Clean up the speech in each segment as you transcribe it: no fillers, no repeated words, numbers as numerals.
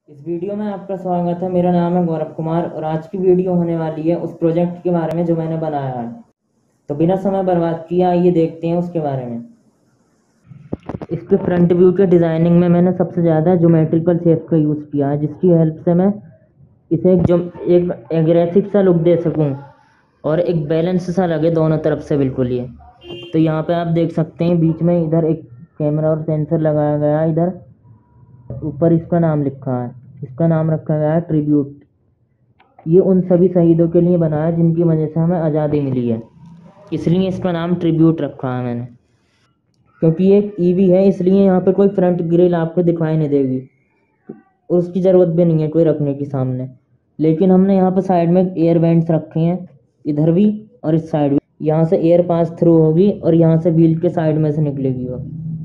इस वीडियो में आपका स्वागत है। मेरा नाम है गौरव कुमार और आज की वीडियो होने वाली है उस प्रोजेक्ट के बारे में जो मैंने बनाया है। तो बिना समय बर्बाद किए आइए देखते हैं उसके बारे में। इसके फ्रंट व्यू के डिज़ाइनिंग में मैंने सबसे ज़्यादा ज्योमेट्रिकल शेप का यूज़ किया है, जिसकी हेल्प से मैं इसे एक एग्रेसिव सा लुक दे सकूं और एक बैलेंस सा लगे दोनों तरफ से बिल्कुल ये। तो यहाँ पे आप देख सकते हैं बीच में इधर एक कैमरा और सेंसर लगाया गया है। इधर ऊपर इसका नाम लिखा है, इसका नाम रखा गया है ट्रिब्यूट। ये उन सभी शहीदों के लिए बना है जिनकी वजह से हमें आज़ादी मिली है, इसलिए इसका नाम ट्रिब्यूट रखा है मैंने। क्योंकि ये एक ईवी है इसलिए यहाँ पे कोई फ्रंट ग्रिल आपको दिखाई नहीं देगी और उसकी ज़रूरत भी नहीं है कोई रखने की सामने। लेकिन हमने यहाँ पे साइड में एयर वेंट्स रखे हैं, इधर भी और इस साइड भी। यहाँ से एयर पास थ्रू होगी और यहाँ से व्हील के साइड में से निकलेगी वो।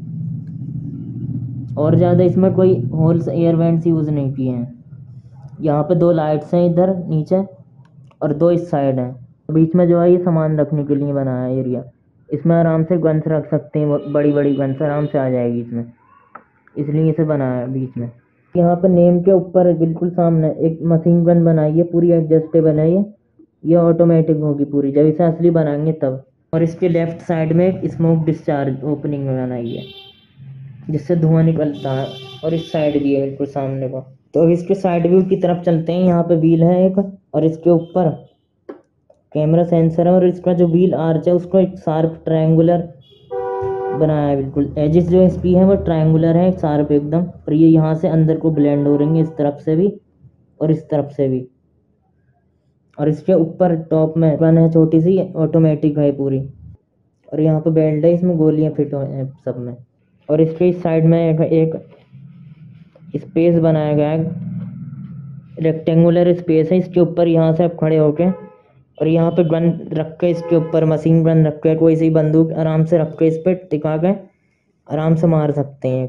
और ज़्यादा इसमें कोई होल्स एयर वेंट्स यूज़ नहीं किए हैं। यहाँ पे 2 लाइट्स हैं इधर नीचे और 2 इस साइड हैं। बीच में जो है ये सामान रखने के लिए बना है एरिया। इसमें आराम से गन्स रख सकते हैं, बड़ी बड़ी गन्स आराम से आ जाएगी इसमें, इसलिए इसे बनाया है बीच में। यहाँ पे नेम के ऊपर बिल्कुल सामने एक मशीन गन बनाई है, पूरी एडजस्टेबल है ये ऑटोमेटिक होगी पूरी, जब इसे असली बनाएंगे तब। और इसके लेफ्ट साइड में एक स्मोक डिस्चार्ज ओपनिंग में बनाई है जिससे धुआं निकलता है, और इस साइड भी है बिल्कुल सामने को। तो अब इसके साइड व्यू की तरफ चलते हैं। यहाँ पे व्हील है एक और इसके ऊपर कैमरा सेंसर है और इसका जो व्हील आर्च है उसको एक शार्प ट्रायंगुलर बनाया है। बिल्कुल एजिस जो इसकी है वो ट्रायंगुलर है, शार्प एकदम। और ये यहाँ से अंदर को ब्लेंड हो रही है, इस तरफ से भी और इस तरफ से भी। और इसके ऊपर टॉप में गन है छोटी सी, ऑटोमेटिक है पूरी। और यहाँ पे बेल्ट है, इसमें गोलियाँ फिट हो हैं सब में। और इसके इस साइड में एक स्पेस बनाया गया है, रेक्टेंगुलर स्पेस है। इसके ऊपर यहाँ से आप खड़े होके और यहाँ पे गन रख के, इसके ऊपर मशीन गन रख के, कोई सी बंदूक आराम से रख के इस पर टिका के आराम से मार सकते हैं।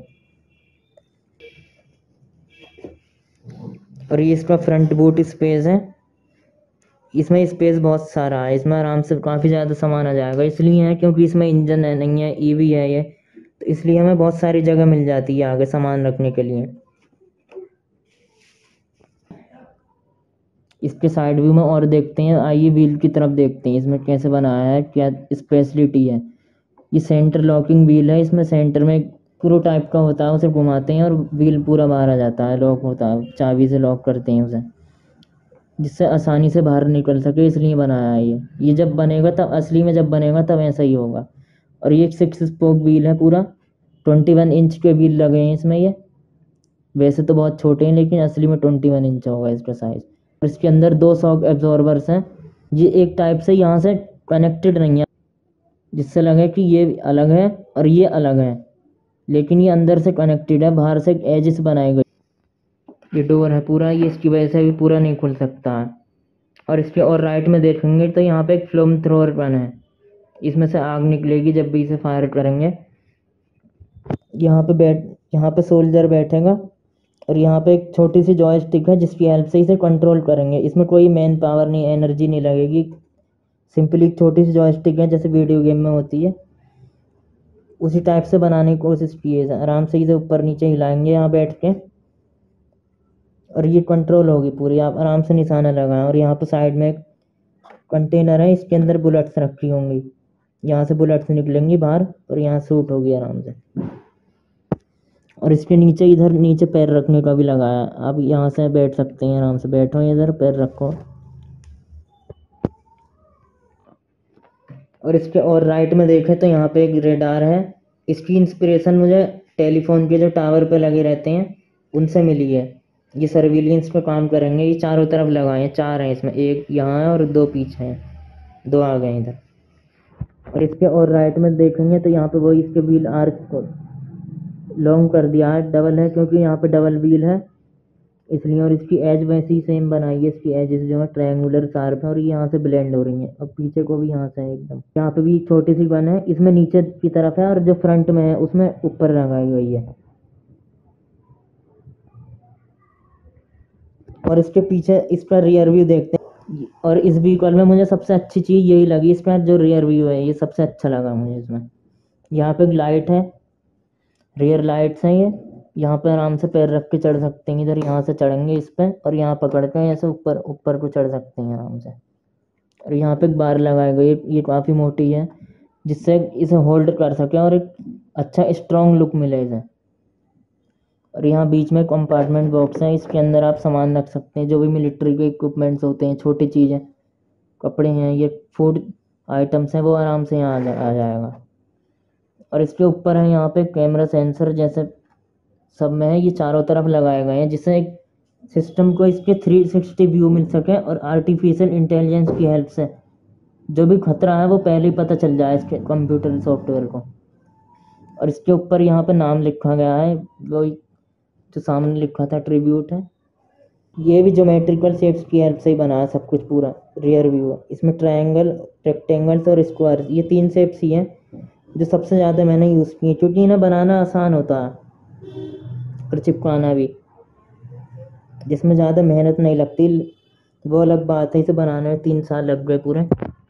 और ये इसका फ्रंट बूट स्पेस है, इसमें स्पेस बहुत सारा है, इसमें आराम से काफ़ी ज़्यादा सामान आ जाएगा। इसलिए है क्योंकि इसमें इंजन है नहीं है, ईवी है ये, तो इसलिए हमें बहुत सारी जगह मिल जाती है आगे सामान रखने के लिए। इसके साइड व्यू में और देखते हैं, आइए व्हील की तरफ देखते हैं इसमें कैसे बनाया है, क्या स्पेशलिटी है। ये सेंटर लॉकिंग व्हील है, इसमें सेंटर में स्क्रू टाइप का होता है, उसे घुमाते हैं और व्हील पूरा बाहर आ जाता है, लॉक होता है, चाबी से लॉक करते हैं उसे, जिससे आसानी से बाहर निकल सके, इसलिए बनाया है ये जब बनेगा तब, असली में जब बनेगा तब ऐसा ही होगा। और ये 6 स्पोक व्हील है पूरा, 21 इंच के व्हील लगे हैं इसमें। ये वैसे तो बहुत छोटे हैं लेकिन असली में 21 इंच होगा इसका साइज़। और इसके अंदर 2 शॉक एब्जॉर्बर्स हैं, ये एक टाइप से यहाँ से कनेक्टेड नहीं है, जिससे लगे कि ये अलग है और ये अलग है, लेकिन ये अंदर से कनेक्टेड है, बाहर से एजिस बनाई गई। ये डोर है पूरा, ये इसकी वजह से भी पूरा नहीं खुल सकता है। और इसके और राइट में देखेंगे तो यहाँ पे एक फ्लेम थ्रोअर गन है, इसमें से आग निकलेगी जब भी इसे फायर करेंगे। यहाँ पे सोल्जर बैठेगा और यहाँ पे एक छोटी सी जॉयस्टिक है जिसकी हेल्प से इसे कंट्रोल करेंगे। इसमें कोई मैन पावर नहीं, एनर्जी नहीं लगेगी, सिंपली एक छोटी सी जॉयस्टिक है जैसे वीडियो गेम में होती है, उसी टाइप से बनाने की कोशिश की है। आराम से इसे ऊपर नीचे हिलाएंगे यहाँ बैठ के और ये कंट्रोल होगी पूरी, आप आराम से निशाना लगाएं। और यहाँ पे साइड में एक कंटेनर है, इसके अंदर बुलेट्स रखी होंगी, यहाँ से बुलेट्स निकलेंगी बाहर और यहाँ शूट होगी आराम से। और इसके नीचे, इधर नीचे पैर रखने का भी लगाया, आप यहाँ से बैठ सकते हैं, आराम से बैठो, इधर पैर रखो। और इसके और राइट में देखें तो यहाँ पे एक रेडार है, इसकी इंस्पिरेशन मुझे टेलीफोन के जो टावर पे लगे रहते हैं उनसे मिली है। ये सर्विलियंस पे काम करेंगे, ये चारों तरफ लगाए हैं, 4 हैं इसमें, एक यहाँ है और 2 पीछे हैं, 2 आ गए इधर। और इसके और राइट में देखेंगे तो यहाँ पे वही इसके व्हील आर्च को लॉन्ग कर दिया है, डबल है क्योंकि यहाँ पे डबल व्हील है इसलिए। और इसकी एज वैसी ही सेम बनाई है, इसकी एजेस जो है ट्रायंगुलर शार्प है और ये यहाँ से ब्लेंड हो रही है। अब पीछे को भी यहाँ से है एकदम। यहाँ पे भी छोटी सी गन है, इसमें नीचे की तरफ है और जो फ्रंट में है उसमें ऊपर लगाई गई है। और इसके पीछे इसका रियर व्यू देखते हैं। और इस व्हीकल में मुझे सबसे अच्छी चीज़ यही लगी, इसका जो रियर व्यू है ये सबसे अच्छा लगा मुझे इसमें। यहाँ पे लाइट है, रियर लाइट्स हैं ये, यहाँ पे आराम से पैर रख के चढ़ सकते हैं। इधर यहाँ से चढ़ेंगे इस पे और यहाँ पकड़ के ऐसे ऊपर ऊपर को चढ़ सकते हैं आराम से। और यहाँ पे एक बार लगाई गई है, ये काफ़ी मोटी है जिससे इसे होल्ड कर सके और एक अच्छा स्ट्रॉन्ग लुक मिले इसे। और यहाँ बीच में कंपार्टमेंट बॉक्स है, इसके अंदर आप सामान रख सकते हैं जो भी मिलिट्री के इक्विपमेंट्स होते हैं, छोटी चीज़ें, कपड़े हैं, ये फूड आइटम्स हैं, वो आराम से यहाँ आ जाएगा। और इसके ऊपर है यहाँ पे कैमरा सेंसर जैसे सब में है, ये चारों तरफ लगाए गए हैं जिससे एक सिस्टम को इसके 360 व्यू मिल सके और आर्टिफिशियल इंटेलिजेंस की हेल्प से जो भी खतरा है वो पहले ही पता चल जाए इसके कंप्यूटर सॉफ्टवेयर को। और इसके ऊपर यहाँ पे नाम लिखा गया है, वो जो सामने लिखा था ट्रिब्यूट है। ये भी ज्योमेट्रिकल शेप्स की हेल्प से ही बना है सब कुछ, पूरा रियर व्यू है। इसमें ट्रायंगल, रेक्टेंगल्स और स्क्वायर, ये 3 शेप्स ही हैं जो सबसे ज़्यादा मैंने यूज़ की है क्योंकि इन्हें बनाना आसान होता है और चिपकाना भी, जिसमें ज़्यादा मेहनत नहीं लगती। वो अलग बात है, इसे बनाने में 3 साल लग गए पूरे।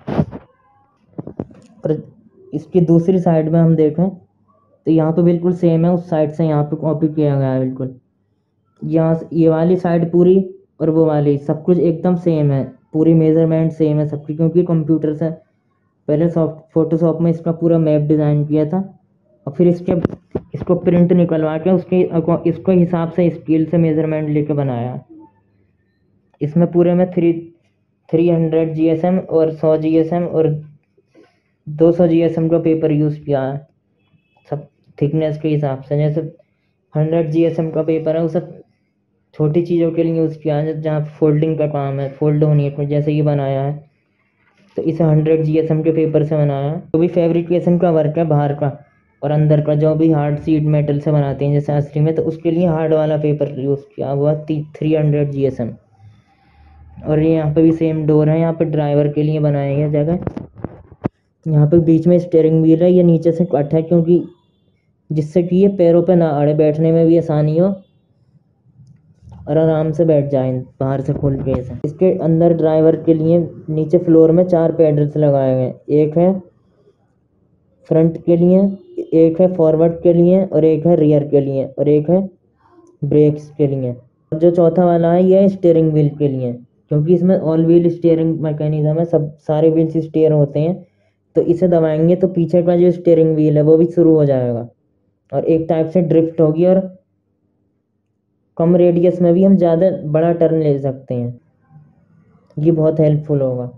और इसकी दूसरी साइड में हम देखें तो यहाँ पे बिल्कुल सेम है, उस साइड से यहाँ पे कॉपी किया गया है बिल्कुल। यहाँ ये वाली साइड पूरी और वो वाली सब कुछ एकदम सेम है, पूरी मेजरमेंट सेम है सबकी, क्योंकि कंप्यूटर से पहले फोटोशॉप में इसका पूरा मैप डिज़ाइन किया था और फिर इसको प्रिंट निकलवा के इसको हिसाब से स्केल से मेजरमेंट लेके बनाया। इसमें पूरे में 300 GSM और 100 GSM और 200 GSM का पेपर यूज़ किया है सब थिकनेस के हिसाब से। जैसे 100 GSM का पेपर है वो सब छोटी चीज़ों के लिए यूज़ किया है, जहाँ फोल्डिंग का काम है, फोल्ड होनी है, जैसे ये बनाया है तो इसे 100 GSM के पेपर से बनाया है। जो भी फैब्रिकेशन का वर्क है बाहर का और अंदर का, जो भी हार्ड सीट मेटल से बनाते हैं जैसे असली में, तो उसके लिए हार्ड वाला पेपर यूज़ किया हुआ 300 GSM। और ये यहाँ पे भी सेम डोर है, यहाँ पे ड्राइवर के लिए बनाया गया जगह। यहाँ पे बीच में स्टीयरिंग व्हील है, ये नीचे से कट है क्योंकि जिससे कि ये पैरों पे ना अड़े, बैठने में भी आसानी हो और आराम से बैठ जाए बाहर से खोल के ऐसे। इसके अंदर ड्राइवर के लिए नीचे फ्लोर में 4 पैडल्स लगाए गए, एक है फ्रंट के लिए, एक है फॉरवर्ड के लिए और एक है रियर के लिए और एक है ब्रेक्स के लिए। और जो चौथा वाला है ये स्टीयरिंग व्हील के लिए, क्योंकि इसमें ऑल व्हील स्टीयरिंग मैकेनिज्म है, सब सारे व्हील्स स्टीयर होते हैं, तो इसे दबाएंगे तो पीछे का जो स्टीयरिंग व्हील है वो भी शुरू हो जाएगा और एक टाइप से ड्रिफ्ट होगी और कम रेडियस में भी हम ज़्यादा बड़ा टर्न ले सकते हैं। ये बहुत हेल्पफुल होगा।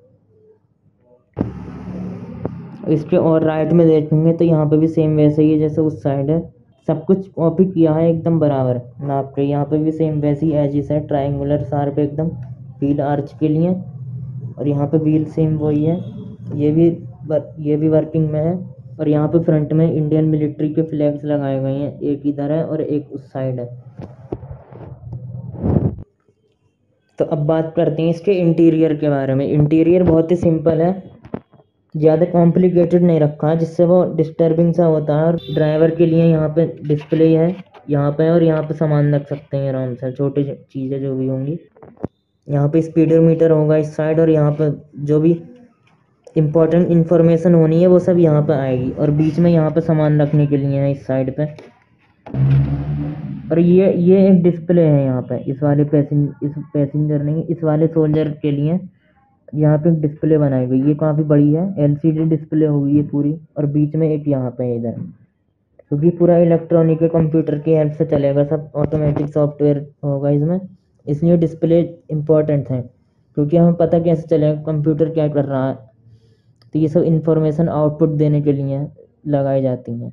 इसके और राइट में देखेंगे तो यहाँ पे भी सेम वैसे ही है जैसे उस साइड है, सब कुछ कॉपी किया है एकदम बराबर नाप के। यहाँ पे भी सेम वैसी एजिस है, ट्रायंगुलर शार्प एकदम व्हील आर्च के लिए। और यहाँ पे व्हील सेम वही है, ये भी वर्किंग में है। और यहाँ पे फ्रंट में इंडियन मिलिट्री के फ्लैग्स लगाए गए हैं, एक इधर है और एक उस साइड है। तो अब बात करते हैं इसके इंटीरियर के बारे में। इंटीरियर बहुत ही सिंपल है, ज़्यादा कॉम्प्लिकेटेड नहीं रखा है जिससे वो डिस्टर्बिंग सा होता है। और ड्राइवर के लिए यहाँ पे डिस्प्ले है यहाँ पे, और यहाँ पे सामान रख सकते हैं आराम से, छोटी चीज़ें जो भी होंगी। यहाँ पे स्पीडोमीटर होगा इस साइड, और यहाँ पे जो भी इम्पोर्टेंट इंफॉर्मेशन होनी है वो सब यहाँ पे आएगी। और बीच में यहाँ पे सामान रखने के लिए है इस साइड पे। और ये एक डिस्प्ले है यहाँ पे, इस पैसेंजर नहीं, इस वाले सोल्जर के लिए यहाँ पे एक डिस्प्ले बनाई गई, ये काफ़ी बड़ी है, LCD डिस्प्ले होगी ये पूरी। और बीच में एक यहाँ पे इधर, क्योंकि पूरा इलेक्ट्रॉनिक कंप्यूटर की हेल्प से चलेगा, सब ऑटोमेटिक सॉफ्टवेयर होगा इसमें, इसलिए डिस्प्ले इम्पोर्टेंट है क्योंकि हमें पता कैसे चलेगा कंप्यूटर क्या कर रहा है। तो ये सब इंफॉर्मेशन आउटपुट देने के लिए लगाई जाती हैं।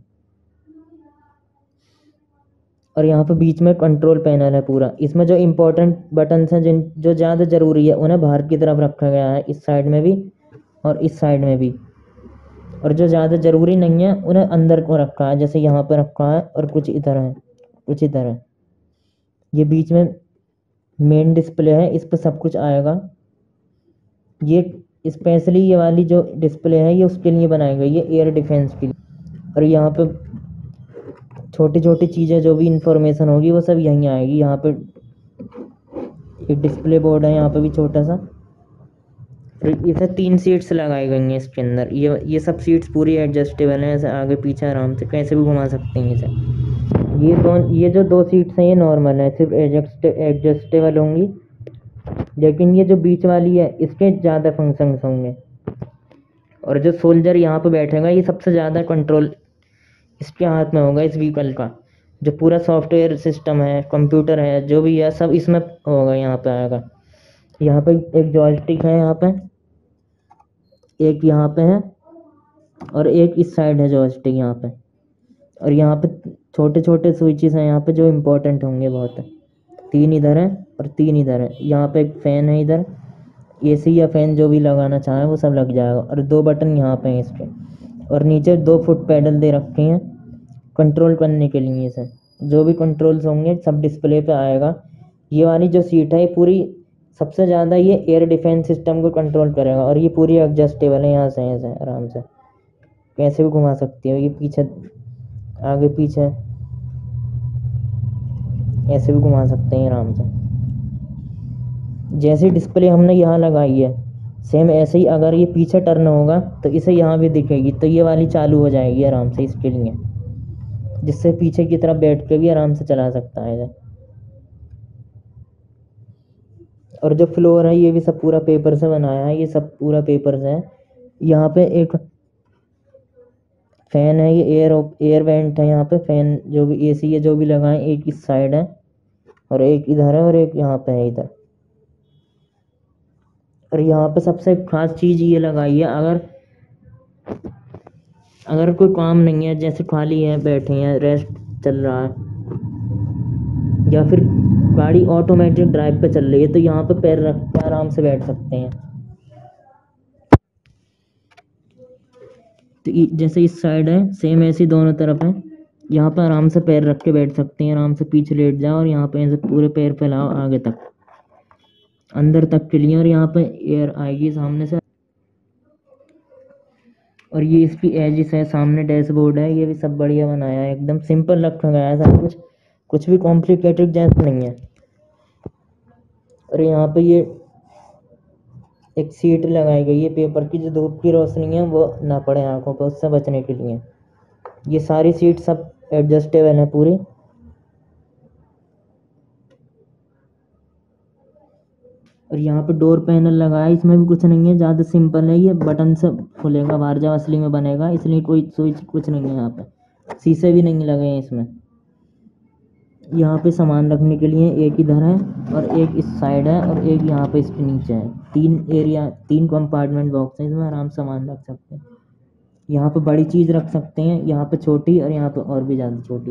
और यहाँ पे बीच में कंट्रोल पैनल है पूरा, इसमें जो इम्पोर्टेंट बटन्स हैं जो ज़्यादा ज़रूरी है उन्हें बाहर की तरफ रखा गया है, इस साइड में भी और इस साइड में भी। और जो ज़्यादा ज़रूरी नहीं है उन्हें अंदर को रखा है, जैसे यहाँ पे रखा है और कुछ इधर है, कुछ इधर है। ये बीच में मेन डिस्प्ले है, इस पर सब कुछ आएगा। ये स्पेशली ये वाली जो डिस्प्ले है ये उसके लिए बनाई गई है, एयर डिफेंस के लिए। और यहाँ पे छोटी छोटी चीज़ें जो भी इंफॉर्मेशन होगी वो सब यहीं आएगी। यहाँ पे एक डिस्प्ले बोर्ड है यहाँ पे भी छोटा सा। फिर इसे 3 सीट्स लगाई गई हैं इसके अंदर, ये सब सीट्स पूरी एडजस्टेबल हैं, ऐसे आगे पीछे आराम से कैसे भी घुमा सकते हैं इसे। ये जो दो सीट्स हैं ये नॉर्मल है, सिर्फ एडजस्टेबल होंगी, लेकिन ये जो बीच वाली है इसके ज़्यादा फंक्शंस होंगे। और जो सोल्जर यहाँ पे बैठेगा ये सबसे ज़्यादा कंट्रोल इसके हाथ में होगा, इस व्हीकल का। जो पूरा सॉफ्टवेयर सिस्टम है, कंप्यूटर है, जो भी है सब इसमें होगा, यहाँ पे आएगा। यहाँ पे एक जॉयस्टिक है, यहाँ पे एक, यहाँ पे है, और एक इस साइड है जॉयस्टिक यहाँ पे। और यहाँ पे छोटे छोटे स्विचेस हैं यहाँ पे जो इम्पोर्टेंट होंगे बहुत। 3 इधर है और 3 इधर है। यहाँ पे एक फ़ैन है, इधर एसी या फ़ैन जो भी लगाना चाहे वो सब लग जाएगा। और 2 बटन यहाँ पे हैं इसके, और नीचे 2 फुट पैडल दे रखे हैं कंट्रोल करने के लिए। इसे जो भी कंट्रोल्स होंगे सब डिस्प्ले पे आएगा। ये वाली जो सीट है ये पूरी सबसे ज़्यादा ये एयर डिफेंस सिस्टम को कंट्रोल करेगा। और ये पूरी एडजस्टेबल है, यहाँ से ऐसे आराम से कैसे भी घुमा सकती हो। ये पीछे आगे पीछे ऐसे भी घुमा सकते हैं आराम से। जैसे डिस्प्ले हमने यहाँ लगाई है सेम ऐसे ही अगर ये पीछे टर्न होगा तो इसे यहाँ भी दिखेगी, तो ये वाली चालू हो जाएगी आराम से इसके लिए, जिससे पीछे की तरफ बैठ के भी आराम से चला सकता है। और जो फ्लोर है ये भी सब पूरा पेपर से बनाया है, ये सब पूरा पेपर से है। यहाँ पे एक फैन है, ये एयर वेंट है। यहाँ पे फैन जो भी एसी है जो भी लगाए, एक इस साइड है और एक इधर है और एक यहाँ पे है इधर। और यहाँ पे सबसे खास चीज़ ये लगाई है, अगर कोई काम नहीं है, जैसे खाली है, बैठे हैं, रेस्ट चल रहा है, या फिर गाड़ी ऑटोमेटिक ड्राइव पे चल रही है, तो यहाँ पे पैर रख के आराम से बैठ सकते हैं। तो जैसे इस साइड है सेम ऐसे ही दोनों तरफ है। यहाँ पे आराम से पैर रख के बैठ सकते हैं, आराम से पीछे लेट जाओ और यहाँ पे ऐसे पूरे पैर फैलाओ आगे तक, अंदर तक के लिए। और यहाँ पे एयर आएगी सामने से। और ये इसकी एजिस है, सामने डैशबोर्ड है, ये भी सब बढ़िया बनाया है, एकदम सिंपल रखा गया है सब कुछ भी कॉम्प्लिकेटेड जैसा नहीं है। और यहाँ पे ये एक सीट लगाई गई है पेपर की, जो धूप की रोशनी है वो ना पड़े आंखों पर, उससे बचने के लिए। ये सारी सीट सब एडजस्टेबल है पूरी। और यहाँ पे डोर पैनल लगा है, इसमें भी कुछ नहीं है, ज़्यादा सिंपल है। ये बटन से खुलेगा, बाहर जब असली में बनेगा, इसलिए कोई स्विच कुछ नहीं है। यहाँ पे शीशे भी नहीं लगे हैं इसमें। यहाँ पे सामान रखने के लिए एक इधर है और एक इस साइड है और एक यहाँ पे इसके नीचे है। 3 कंपार्टमेंट बॉक्स है, इसमें आराम से सामान रख सकते हैं। यहाँ पे बड़ी चीज़ रख सकते हैं, यहाँ पे छोटी, और यहाँ पे और भी ज़्यादा छोटी।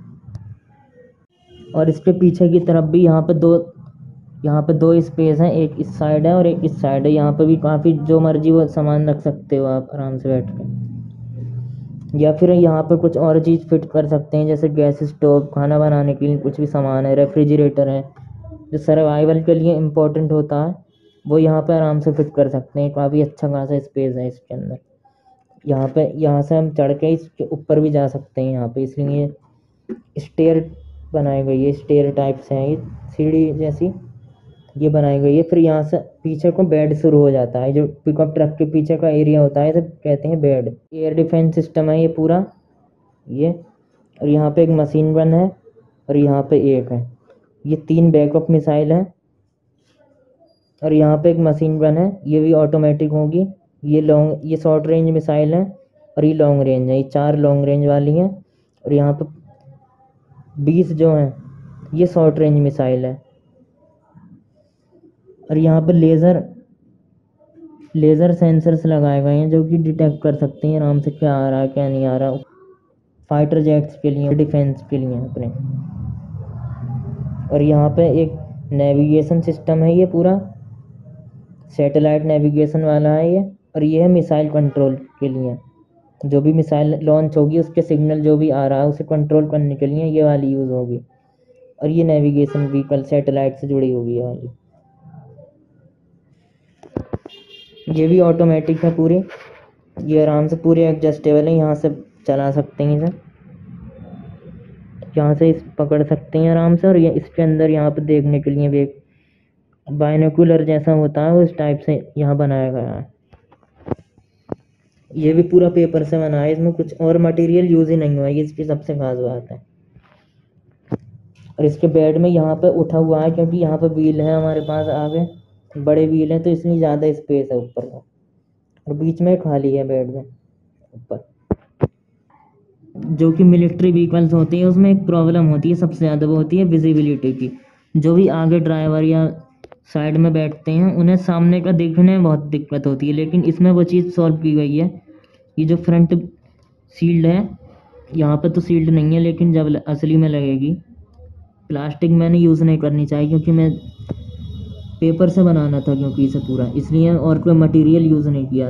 और इसके पीछे की तरफ भी यहाँ पे दो स्पेस हैं, एक इस साइड है और एक इस साइड है। यहाँ पे भी काफ़ी जो मर्जी वो सामान रख सकते हो आप आराम से बैठ के। या फिर यहाँ पे कुछ और चीज़ फिट कर सकते हैं, जैसे गैस स्टोव, खाना बनाने के लिए कुछ भी सामान है, रेफ्रिजरेटर है, जो सर्वाइवल के लिए इम्पोर्टेंट होता है, वो यहाँ पे आराम से फिट कर सकते हैं। काफ़ी अच्छा खासा स्पेस है इसके अंदर। यहाँ से हम चढ़ के इसके ऊपर भी जा सकते हैं यहाँ पे, इसलिए स्टेयर बनाई गई है, स्टेयर टाइप से है, ये सीढ़ी जैसी ये बनाई गई है। फिर यहाँ से पीछे को बेड शुरू हो जाता है, जो पिकअप ट्रक के पीछे का एरिया होता है, इसे कहते हैं बेड। एयर डिफेंस सिस्टम है ये पूरा, ये। और यहाँ पे एक मशीन गन है और यहाँ पे एक है, ये 3 बैकअप मिसाइल हैं। और यहाँ पे एक मशीन गन है, ये भी ऑटोमेटिक होगी। ये शॉर्ट रेंज मिसाइल है और ये लॉन्ग रेंज है, ये 4 लॉन्ग रेंज वाली हैं। और यहाँ पे 20 जो हैं ये शॉर्ट रेंज मिसाइल है। और यहाँ पे लेज़र सेंसर्स लगाए गए हैं, जो कि डिटेक्ट कर सकते हैं आराम से क्या आ रहा है क्या नहीं आ रहा, फाइटर जेट्स के लिए, डिफेंस के लिए अपने। और यहाँ पे एक नेविगेशन सिस्टम है, ये पूरा सैटेलाइट नेविगेशन वाला है ये। और ये है मिसाइल कंट्रोल के लिए, जो भी मिसाइल लॉन्च होगी उसके सिग्नल जो भी आ रहा है उसे कंट्रोल करने के लिए ये वाली यूज़ होगी। और ये नेविगेशन व्हीकल सैटेलाइट से जुड़ी होगी ये वाली। ये भी ऑटोमेटिक है पूरी, ये आराम से पूरे एडजस्टेबल है, यहाँ से चला सकते हैं इसे, यहाँ से इस पकड़ सकते हैं आराम से। और ये इसके अंदर यहाँ पे देखने के लिए भी एक बाइनोकुलर जैसा होता है, उस टाइप से यहाँ बनाया गया है। ये भी पूरा पेपर से बना है, इसमें कुछ और मटेरियल यूज़ ही नहीं हुआ है, ये इसकी सबसे खास बात है। और इसके बेड में यहाँ पे उठा हुआ है क्योंकि यहाँ पे व्हील है हमारे पास आगे, बड़े व्हील हैं तो इसलिए ज़्यादा स्पेस है ऊपर का, और बीच में खाली है बेड में ऊपर। जो कि मिलिट्री व्हीकल्स होती है उसमें एक प्रॉब्लम होती है सबसे ज़्यादा, वो होती है विजिबिलिटी की। जो भी आगे ड्राइवर या साइड में बैठते हैं उन्हें सामने का देखने में बहुत दिक्कत होती है, लेकिन इसमें वो चीज़ सॉल्व की गई है। ये जो फ्रंट शील्ड है, यहाँ पे तो शील्ड नहीं है लेकिन जब असली में लगेगी, प्लास्टिक मैंने यूज़ नहीं करनी चाहिए क्योंकि मैं पेपर से बनाना था, क्योंकि इसे पूरा इसलिए, और कोई मटेरियल यूज़ नहीं किया।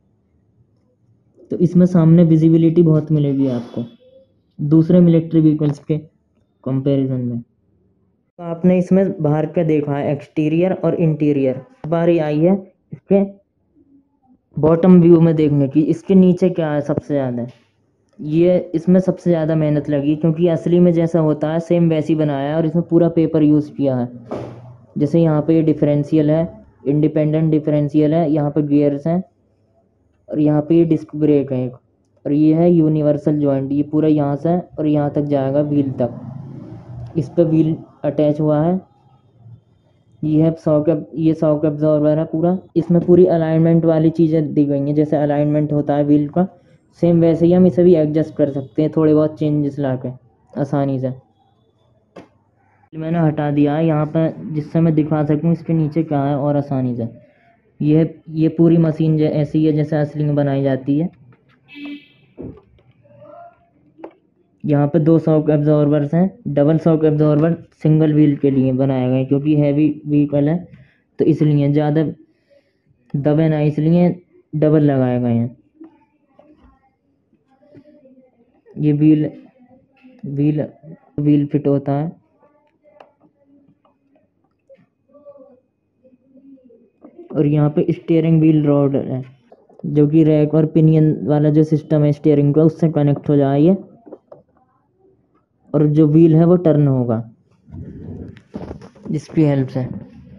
तो इसमें सामने विजिबिलिटी बहुत मिलेगी आपको दूसरे मिलिट्री व्हीकल्स के कंपैरिजन में। तो आपने इसमें बाहर का देखा है एक्सटीरियर और इंटीरियर, बारी आई है इसके बॉटम व्यू में देखने की। इसके नीचे क्या है सबसे ज़्यादा, ये इसमें सबसे ज़्यादा मेहनत लगी क्योंकि असली में जैसा होता है सेम वैसी बनाया है, और इसमें पूरा पेपर यूज़ किया है। जैसे यहाँ पे ये डिफरेंशियल है, इंडिपेंडेंट डिफरेंशियल है, यहाँ पे गियर्स हैं, और यहाँ पे ये डिस्क ब्रेक है एक, और ये है यूनिवर्सल जॉइंट, ये पूरा यहाँ से और यहाँ तक जाएगा व्हील तक। इस पे व्हील अटैच हुआ है। ये है ये शॉक एब्जॉर्बर है पूरा। इसमें पूरी अलाइनमेंट वाली चीज़ें दी गई हैं, जैसे अलाइनमेंट होता है व्हील का सेम वैसे ही हम इसे भी एडजस्ट कर सकते हैं थोड़े बहुत चेंजेस ला के आसानी से। मैंने हटा दिया है यहाँ पर जिससे मैं दिखा सकूँ इसके नीचे क्या है और आसानी से। ये पूरी मशीन ऐसी है जैसे असली में बनाई जाती है। यहाँ पे 2 शॉक एब्जॉर्बर्स हैं, double shock absorber single wheel के लिए बनाया गया है क्योंकि हैवी व्हीकल है तो इसलिए ज़्यादा दबे ना, इसलिए डबल लगाए गए हैं। ये व्हील व्हील व्हील फिट होता है। और यहाँ पे स्टीयरिंग व्हील रॉड है जो कि रैक और पिनियन वाला जो सिस्टम है स्टीयरिंग का उससे कनेक्ट हो जाए, और जो व्हील है वो टर्न होगा जिसकी हेल्प से।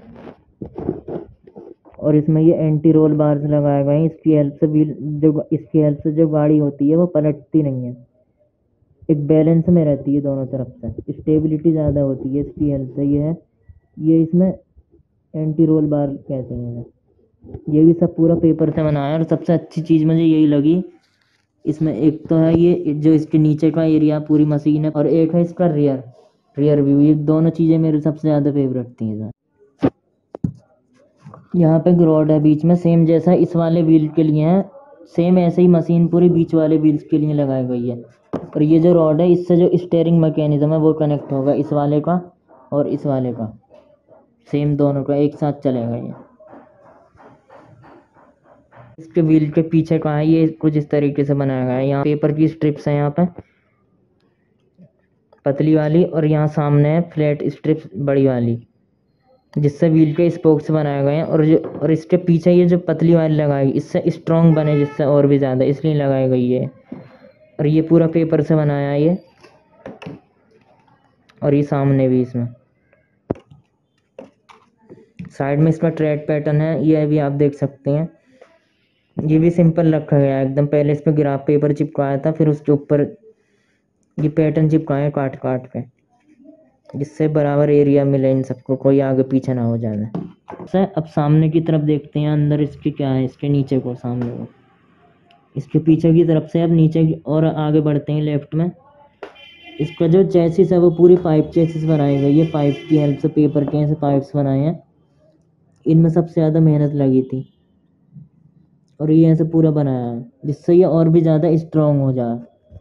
और इसमें ये एंटी रोल बार्स लगाए गए हैं, इसकी हेल्प से जो गाड़ी होती है वो पलटती नहीं है, एक बैलेंस में रहती है दोनों तरफ से, स्टेबिलिटी ज़्यादा होती है इसकी हेल्प से। ये इसमें एंटी रोल बार कहते हैं। ये भी सब पूरा पेपर से बनाया है, और सबसे अच्छी चीज़ मुझे यही लगी इसमें, एक तो है ये जो इसके नीचे का एरिया पूरी मशीन है, और एक है इसका रियर व्यू। ये दोनों चीज़ें मेरे सबसे ज़्यादा फेवरेट थी इसमें। यहाँ पे रॉड है बीच में सेम जैसा इस वाले व्हील के लिए है, सेम ऐसे ही मशीन पूरी बीच वाले व्हील्स के लिए लगाई गई है। और ये जो रॉड है इससे जो स्टीयरिंग मैकेनिज्म है वो कनेक्ट होगा इस वाले का और इस वाले का, सेम दोनों का एक साथ चलेगा ये। इसके व्हील के पीछे का है, ये कुछ इस तरीके से बनाया गया है। यहाँ पेपर की स्ट्रिप्स है यहाँ पे पतली वाली, और यहाँ सामने है फ्लैट स्ट्रिप्स बड़ी वाली जिससे व्हील के स्पोक्स बनाए गए हैं। और इसके पीछे ये जो पतली वाली लगाई इससे स्ट्रॉन्ग बने, जिससे और भी ज़्यादा इसलिए लगाई गई है। और ये पूरा पेपर से बनाया है ये, और ये सामने भी इसमें साइड में इसका ट्रेड पैटर्न है, ये भी आप देख सकते हैं। ये भी सिंपल रखा गया है एकदम, पहले इस पर ग्राफ पेपर चिपकाया था फिर उसके ऊपर ये पैटर्न चिपकाए काट काट के, जिससे बराबर एरिया मिले इन सबको, कोई आगे पीछे ना हो जाए। अब सामने की तरफ देखते हैं अंदर इसके क्या है, इसके नीचे को सामने को, इसके पीछे की तरफ से अब नीचे और आगे बढ़ते हैं लेफ्ट में। इसका जो चेसिस है वो पूरी पाइप चेसिस बनाई गई है, पाइप की हेल्प से पेपर के ऐसे पाइप्स बनाए हैं। इनमें सबसे ज़्यादा मेहनत लगी थी, और ये ऐसे पूरा बनाया है जिससे ये और भी ज़्यादा स्ट्रॉन्ग हो जाए।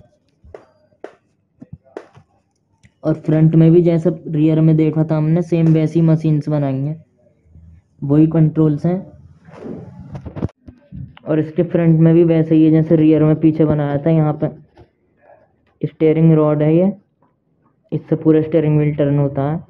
और फ्रंट में भी जैसे रियर में देखा था हमने सेम वैसी मशीन्स बनाई हैं, वही कंट्रोल्स हैं। और इसके फ्रंट में भी वैसे ही है जैसे रियर में पीछे बनाया था। यहाँ पे स्टीयरिंग रॉड है ये, इससे पूरा स्टीयरिंग व्हील टर्न होता है।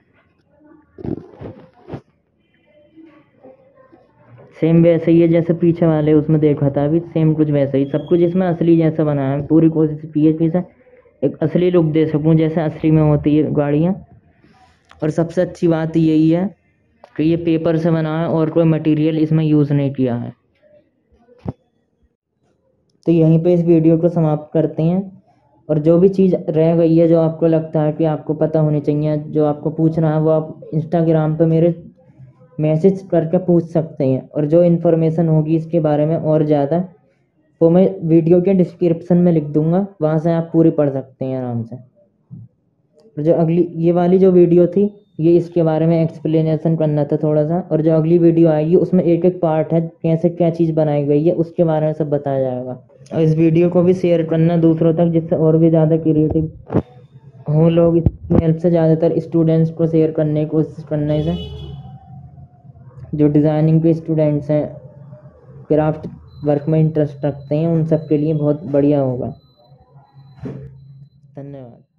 सेम वैसे ही है जैसे पीछे वाले उसमें देखा था अभी, सेम कुछ वैसे ही सब कुछ इसमें असली जैसा बनाया है। पूरी कोशिश की है कि इसे एक असली लुक दे सकूं जैसे असली में होती है गाड़ियाँ। और सबसे अच्छी बात यही है कि ये पेपर से बना है और कोई मटेरियल इसमें यूज़ नहीं किया है। तो यहीं पे इस वीडियो को समाप्त करते हैं। और जो भी चीज़ रह गई है जो आपको लगता है कि आपको पता होनी चाहिए, जो आपको पूछना है, वो आप इंस्टाग्राम पे मेरे मैसेज करके पूछ सकते हैं। और जो इन्फॉर्मेशन होगी इसके बारे में और ज़्यादा, वो मैं वीडियो के डिस्क्रिप्शन में लिख दूंगा, वहाँ से आप पूरी पढ़ सकते हैं आराम से। और जो अगली ये वाली जो वीडियो थी, ये इसके बारे में एक्सप्लेनेशन करना था थोड़ा सा। और जो अगली वीडियो आएगी उसमें एक एक पार्ट है, कैसे क्या चीज़ बनाई गई है उसके बारे में सब बताया जाएगा। और इस वीडियो को भी शेयर करना दूसरों तक, जिससे और भी ज़्यादा क्रिएटिव हों लोग। इसकी हेल्प से ज़्यादातर स्टूडेंट्स को शेयर करने की कोशिश करने से, जो डिज़ाइनिंग के स्टूडेंट्स हैं, क्राफ्ट वर्क में इंटरेस्ट रखते हैं, उन सब के लिए बहुत बढ़िया होगा। धन्यवाद।